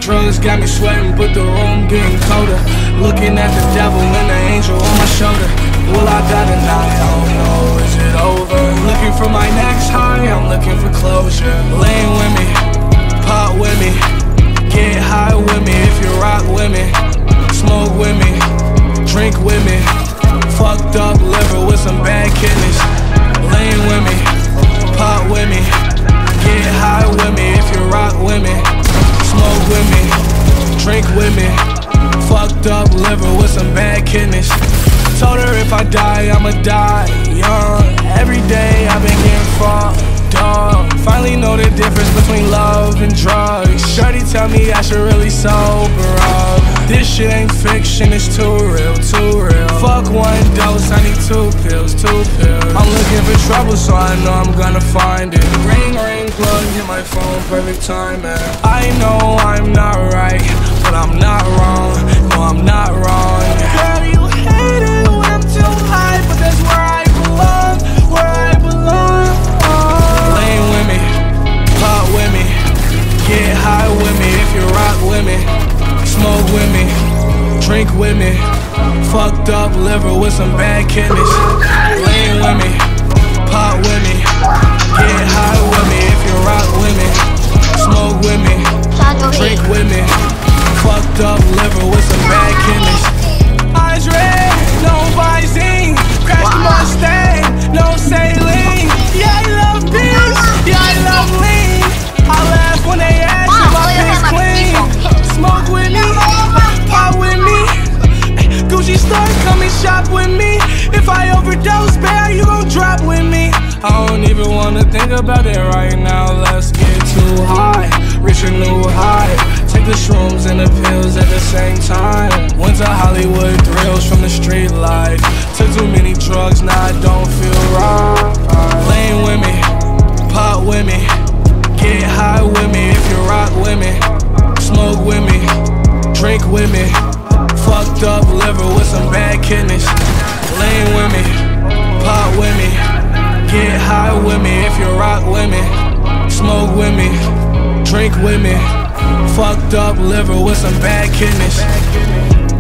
Drugs got me sweating, but the room getting colder. Looking at the devil and the angel on my shoulder. Will I die tonight? I don't know, is it over? Looking for my next high, I'm looking for closure. Lean with me, pop with me, get high with me if you rock with me. Smoke with me, drink with me, fucked up liver with some bad kidneys. Lean with me, pop with me, get high with me if you rock with me. Smoke with me, drink with me, fucked up liver with some bad kidneys. Told her if I die, I'ma die young. Every day I've been getting fucked up. Finally know the difference between love and drugs. Shorty tell me I should really sober up. This shit ain't fiction, it's too real, too real. Fuck one dose, I need two pills, two pills. I'm looking for trouble, so I know I'm gonna find it. Ring, ring, plug, hit my phone, perfect time, man. I know I'm not right, but I'm not wrong. No, I'm not wrong. Girl, you hate it when I'm too high, but that's where I belong, where I belong. Lean with me, pop with me, get high with me if you rock with me. Smoke with me, drink with me, fucked up liver with some bad kidneys. Lean with me, pop with me, get high with me if you rock with me. Smoke with me, drink with me, fucked up liver with some bad kidneys. Eyes red, no Visine, crash the Mustang, no saline. Yeah, I love beans, yeah, I love lean. I laugh when they ask if my piss clean. Smoke with me, pop with me, Gucci store, come and shop with me. If I overdose, babe, you gon' drop with me. I don't even wanna think about it right now. Let's get too high, reach a new high. Take the shrooms and the pills at the same time. Went to Hollywood thrills from the street life. Took too many drugs, now I don't feel right. Lean with me, pop with me, get high with me if you rock with me. Smoke with me, drink with me, fucked up liver with some bad kidneys. Lean with me, pop with me, get high with me if you rock with me. Smoke with me, drink with me, fucked up liver with some bad kidneys.